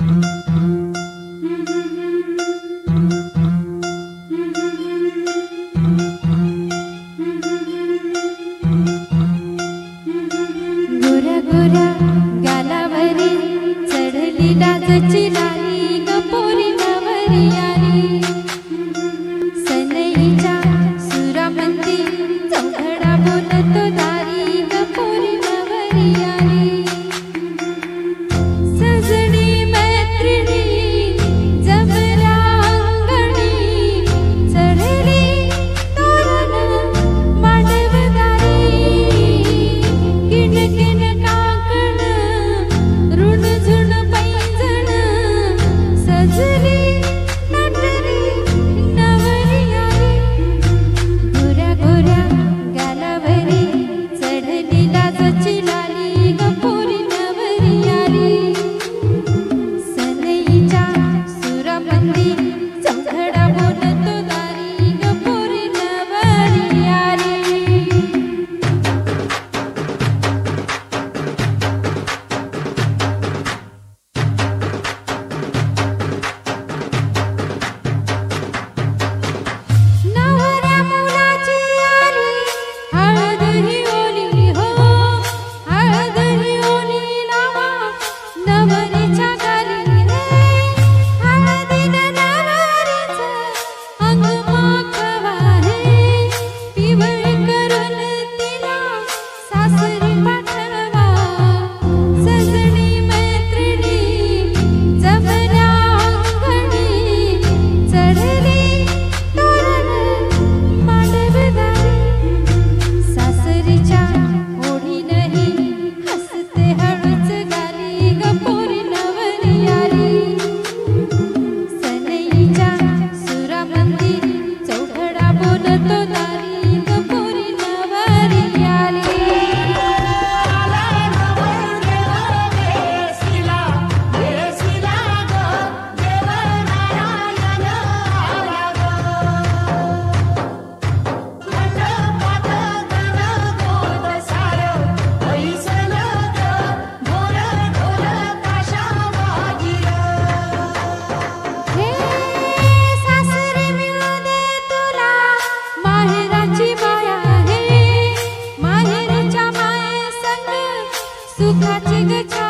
गोऱ्या गोऱ्या गालावरी चढली लाजची लाली ग पोरी नवरी आली सनईच्या सुरामंदी चौघडा बोलतो दारी ग पोरी नवरी आली सजनी मैत्रिणी जमल्या अंगणी चढली तोरण मांडवदारी किणकिण काकण ऋणझुण पैंजण सजली नटली नवरी आली गोऱ्या गोऱ्या गालावरी चढली लाजची लाली ग पोरी नवरी आली सनईच्या सुरामंदी चौघडा बोलतो दारी ग पोरी नवरी आली नवऱ्या मुलाची आली हळद ही ओली हो हळद ही ओली लावा नवरीच्या गाली रे हळदीनं नवरीचं अंग माखवा हे पिवळी करून तिला सासरी पाठवा सजनी मैत्रिणी जमल्या अंगणी चढली तोरण मांडवदारी सासरीच्या ओढीनही हसते हळूच गाली ग पोरी नवरी आली सनईच्या सुरामंदी चौघडा बोलतो दारी ग पोरी नवरी आली हे सासरे मिळू दे तुला माहेराची माया हे माहेरच्या माये संग सुखाची ग छाया